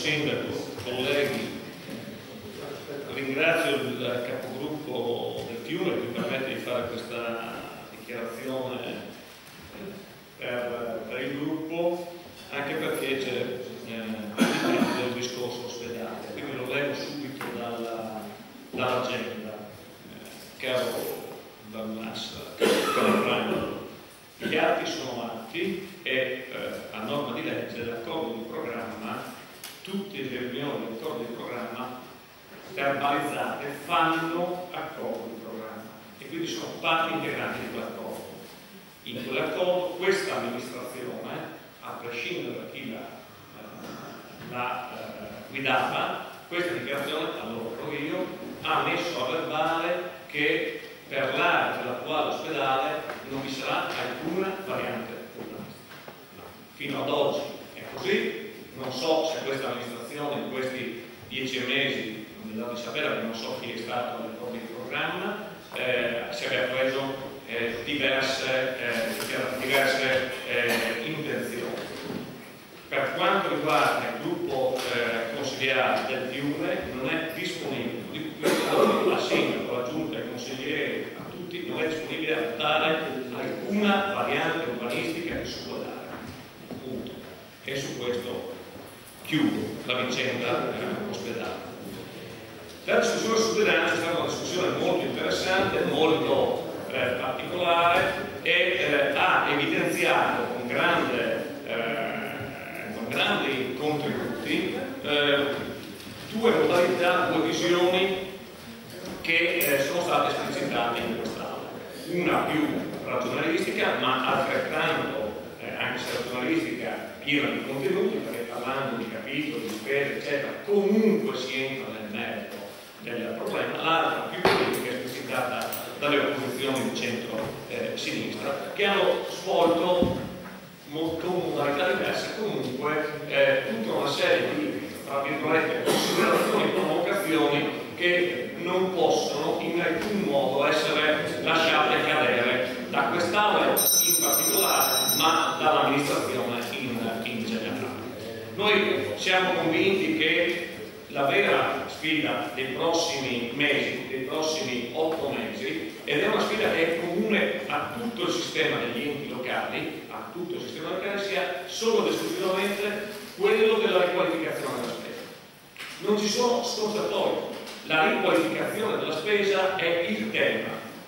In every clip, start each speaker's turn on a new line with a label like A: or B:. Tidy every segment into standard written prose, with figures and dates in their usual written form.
A: sindaco, colleghi, ringrazio il capogruppo del Fiume che mi permette di fare questa dichiarazione per il gruppo, anche perché c'è del discorso ospedale, quindi lo levo subito dall'agenda. Caro Balmassa, gli atti sono atti e a norma di legge l'accordo di programma, tutte le riunioni dell'accordo di programma verbalizzate fanno accordo di programma e quindi sono parti integranti di quell'accordo. In quell'accordo questa amministrazione, a prescindere da chi la guidava, questa dichiarazione, allora ero io, ha messo a verbale che per l'area dell'attuale ospedale non vi sarà alcuna variante urbanistica. Fino ad oggi è così, non so se questa amministrazione in questi 10 mesi, non mi dà di sapere perché non so chi è stato all'accordo di programma, si aveva preso diverse intenzioni. Per quanto riguarda il gruppo consigliare del Fiume, non è disponibile, la sindaco, la giunta, i consiglieri, a tutti, non è disponibile a dare alcuna variante urbanistica che su quell'area. Punto. E su questo chiudo la vicenda ospedale. La discussione sul bilancio è stata una discussione molto interessante, molto particolare e ha evidenziato con grandi contributi due modalità, due visioni che sono state esplicitate in quest'Aula. Una più razionalistica, ma altrettanto, anche se razionalistica, piena di contenuti, perché parlando di capitoli, di spese, eccetera, comunque si entra nel merito del problema. L'altra più politica, esplicitata dalle opposizioni di centro-sinistra, che hanno svolto con modalità diverse comunque tutta una serie di, tra virgolette, considerazioni e provocazioni che non possono in alcun modo essere lasciate cadere da quest'Aula in particolare, ma dall'amministrazione in generale. Noi siamo convinti che la vera sfida dei prossimi mesi, dei prossimi 8 mesi, ed è una sfida che è comune a tutto il sistema degli enti locali, sia solo ed esclusivamente quello della riqualificazione della spesa. Non ci sono scorciatoie. La riqualificazione della spesa è il tema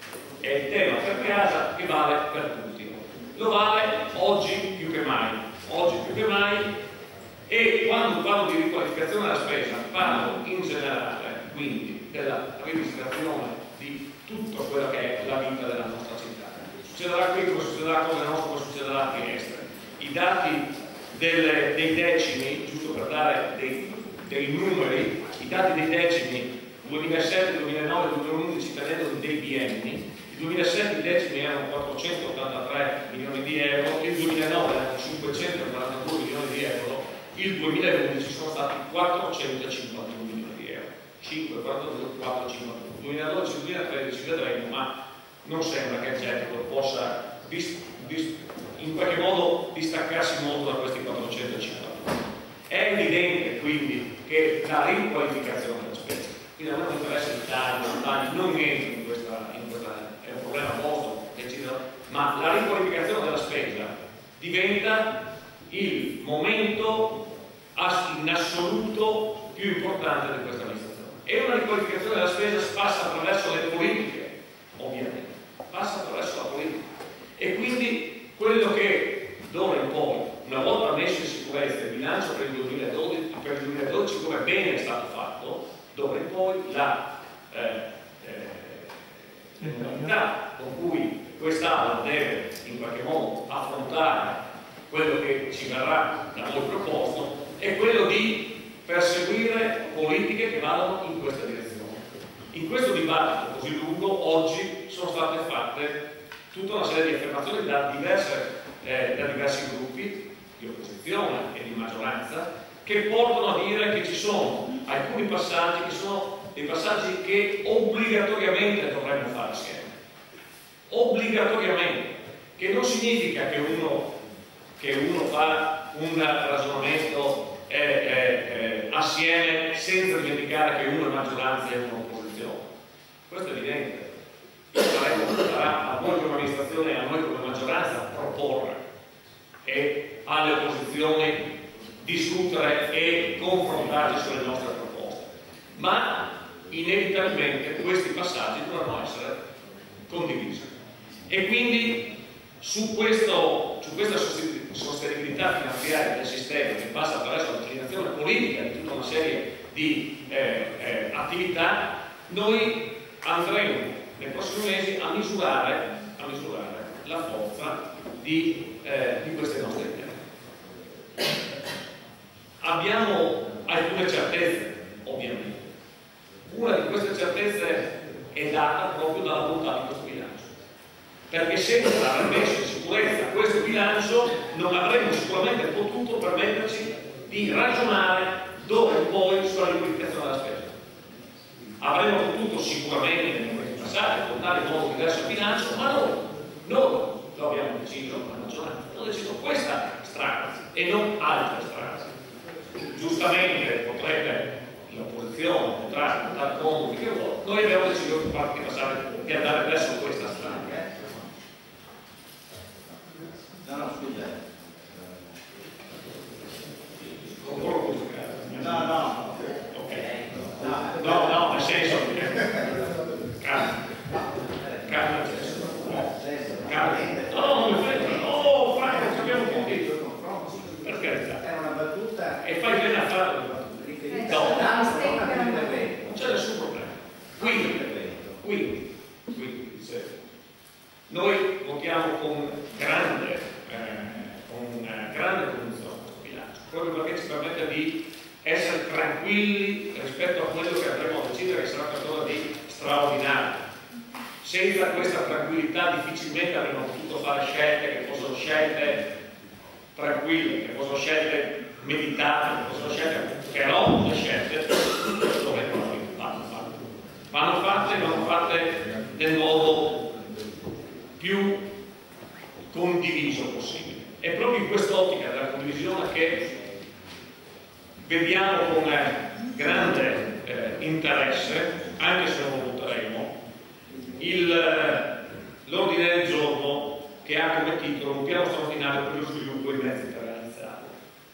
A: per casa che vale per tutti. Lo vale oggi più che mai, e quando parlo di riqualificazione della spesa parlo in generale, quindi della rivisitazione di tutto quello che è la vita della nostra città. Succederà qui come succederà a Cosa Nostra, come succederà a Trieste. I dati dei decimi, giusto per dare dei numeri, i dati dei decimi 2007, 2009, 2011 tenendo dei bienni, il 2007 i decimi erano 483 milioni di euro, il 2009 erano 542 milioni di euro, il 2011 sono stati 451 milioni di euro, 5, 4, 4, 5, 2012, 2013 vedremo, ma non sembra che il gettito possa in qualche modo distaccarsi molto da questi 450. È evidente quindi che la riqualificazione della spesa, quindi a me non interessa il taglio, non entro in questa, è un problema vostro, ma la riqualificazione della spesa diventa il momento in assoluto più importante di questa amministrazione. E una riqualificazione della spesa passa attraverso le politiche, ovviamente, passa attraverso la politica. E quindi quello che d'ora in poi, una volta messo in sicurezza il bilancio per il 2012 come bene è stato fatto, d'ora in poi la modalità con cui quest'Aula deve in qualche modo affrontare quello che ci verrà da voi proposto è quello di perseguire politiche che vadano in questa direzione. In questo dibattito così lungo oggi sono state fatte tutta una serie di affermazioni da diversi gruppi di opposizione e di maggioranza che portano a dire che ci sono alcuni passaggi che sono dei passaggi che obbligatoriamente dovremmo fare assieme. Obbligatoriamente, che non significa che uno fa un ragionamento assieme, senza dimenticare che uno è maggioranza e uno è opposizione. Questo è evidente. Sarà a voi come amministrazione e a noi come maggioranza proporre e alle opposizioni discutere e confrontarci sulle nostre proposte, ma inevitabilmente questi passaggi dovranno essere condivisi e quindi su questa sostenibilità finanziaria del sistema, che passa attraverso la declinazione politica di tutta una serie di attività, noi andremo nei prossimi mesi a misurare la forza di queste nostre idee. Abbiamo alcune certezze, ovviamente. Una di queste certezze è data proprio dalla bontà di questo bilancio, perché senza aver messo in sicurezza questo bilancio non avremmo sicuramente potuto permetterci di ragionare d'ora in poi sulla liquidazione della spesa. Avremmo potuto sicuramente nei mesi passati portare in modo diverso il bilancio, ma noi lo abbiamo deciso, la maggioranza abbiamo deciso questa strada e non altre strade. Giustamente l'opposizione potrà dare conto di che vuole, noi abbiamo deciso di andare verso questa strada.
B: No, scusa. No.
A: Ok. No, nel senso no, non mi frega. No, Franco, ci abbiamo capito. Per carità.
B: È una battuta.
A: E fai bene a farlo. No, non c'è nessun problema. Quindi noi votiamo con grande convinzione questo bilancio, proprio perché ci permette di essere tranquilli rispetto a quello che andremo a decidere, che sarà qualcosa di straordinario. Senza questa tranquillità difficilmente avremmo potuto fare scelte che fossero scelte tranquille, che fossero scelte meditate, che fossero scelte, però le scelte vanno fatte nel modo più condiviso possibile. È proprio in quest'ottica della condivisione che vediamo con grande interesse, anche se non lo voteremo, l'ordine del giorno che ha come titolo un piano straordinario per lo sviluppo dei mezzi per realizzarlo.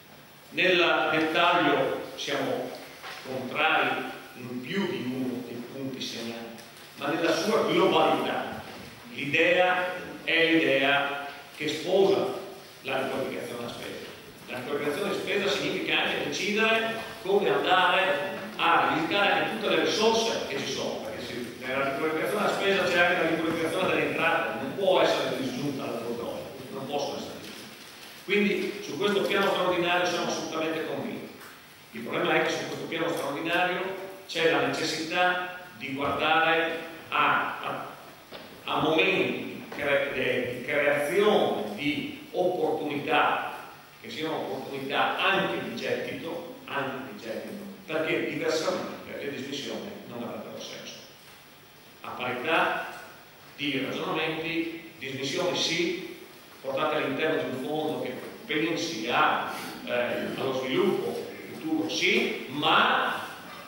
A: Nel dettaglio siamo contrari in più di uno dei punti segnati, ma nella sua globalità l'idea è l'idea che sposa la riqualificazione della spesa. La riqualificazione della spesa significa anche decidere come andare a rivisitare tutte le risorse che ci sono, perché nella riqualificazione della spesa c'è anche la riqualificazione delle entrate, non può essere disgiunta dalle due cose, non possono essere disgiunte. Quindi su questo piano straordinario siamo assolutamente convinti. Il problema è che su questo piano straordinario c'è la necessità di guardare a momenti di creazione di opportunità che siano opportunità anche di gettito, perché diversamente le dismissioni non avrebbero senso. A parità di ragionamenti, dismissioni sì, portate all'interno di un fondo che pensi allo sviluppo futuro sì, ma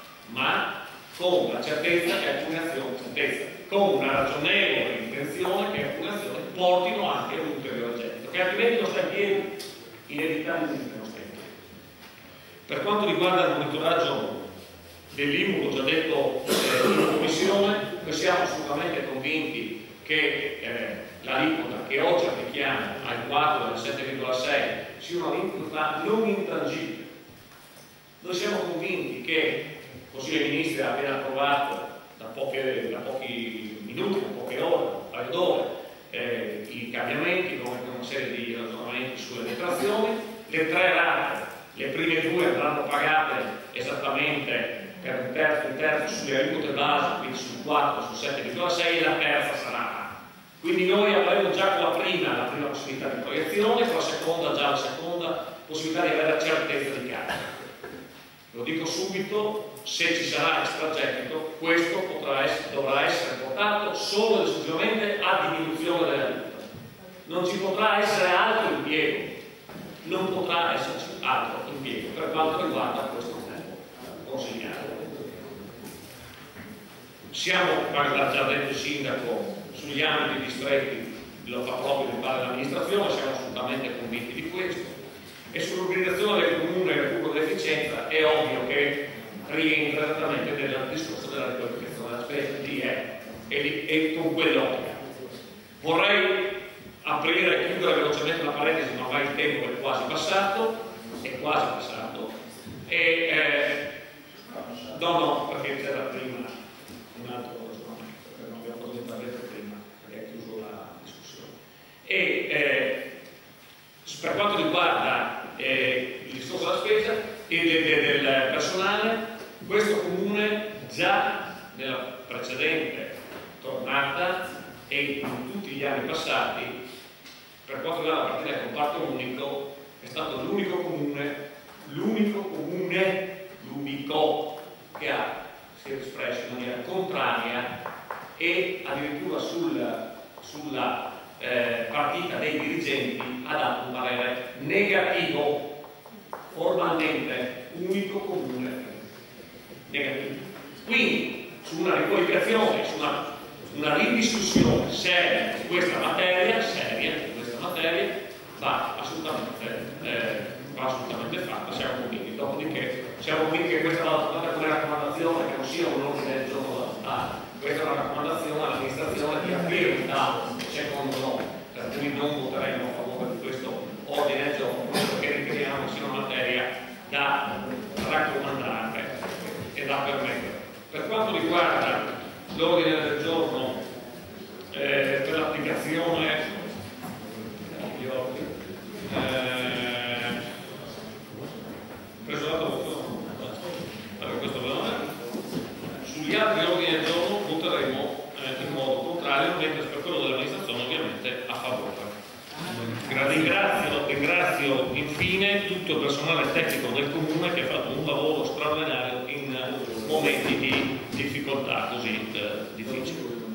A: con la certezza che alcune azioni, con una ragionevole intenzione che alcune azioni portino anche un ulteriore gettito, che altrimenti non sta in piedi, inevitabilmente non sta in piedi. Per quanto riguarda il monitoraggio dell'IMU, l'ho già detto in commissione, noi siamo assolutamente convinti che l'aliquota che oggi applichiamo al 4 del 7,6 sia un'aliquota non intangibile. Noi siamo convinti che il Consiglio dei Ministri ha appena approvato da pochi minuti, da poche ore, un paio d'ore, i cambiamenti con una serie di ragionamenti sulle detrazioni. Le 3 rate, le prime 2 andranno pagate esattamente per un terzo sulle aliquote base, quindi sul 4, sul 7,6 e la terza sarà. Quindi noi avremo già con la prima possibilità di proiezione, con la seconda già la seconda possibilità di avere la certezza di carico. Lo dico subito, se ci sarà extragettito, questo dovrà essere portato solo ed esclusivamente a diminuzione delle aliquote. Non ci potrà essere altro impiego, non potrà esserci altro impiego per quanto riguarda questo l'ha già detto il sindaco, sugli ambiti distretti lo fa proprio di fare l'amministrazione, siamo assolutamente convinti di questo. E sull'organizzazione del comune e il recupero dell'efficienza è ovvio che rientra esattamente nel discorso della riqualificazione della spesa, lì è, e con quell'ottica. Vorrei aprire e chiudere velocemente la parentesi, ma ormai il tempo è quasi passato, no, perché c'era prima un altro ragionamento, perché non abbiamo potuto parlare prima, perché è chiuso la discussione. Per quanto riguarda il discorso della spesa e del personale, questo comune già nella precedente tornata e in tutti gli anni passati, per quanto riguarda la partita del comparto unico, è stato l'unico comune che si è espresso in maniera contraria e addirittura sulla partita dei dirigenti ha dato un parere negativo, formalmente unico comune negativo. Quindi su una riqualificazione, su una ridiscussione seria di questa materia, va assolutamente fatta, siamo convinti. Dopodiché siamo convinti che questa vada portata come raccomandazione, che non sia un ordine del giorno da votare. Questa è una raccomandazione all'amministrazione di aprire un tavolo, secondo noi, per cui non voteremo a favore di questo ordine del giorno, perché riteniamo sia una materia da raccomandare e da permettere. Per quanto riguarda l'ordine del giorno per l'applicazione preso la sugli altri ordini del giorno voteremo in modo contrario, mentre per quello dell'amministrazione ovviamente a favore. Ringrazio infine tutto il personale tecnico del comune che ha fatto un lavoro straordinario in momenti di difficoltà così difficili.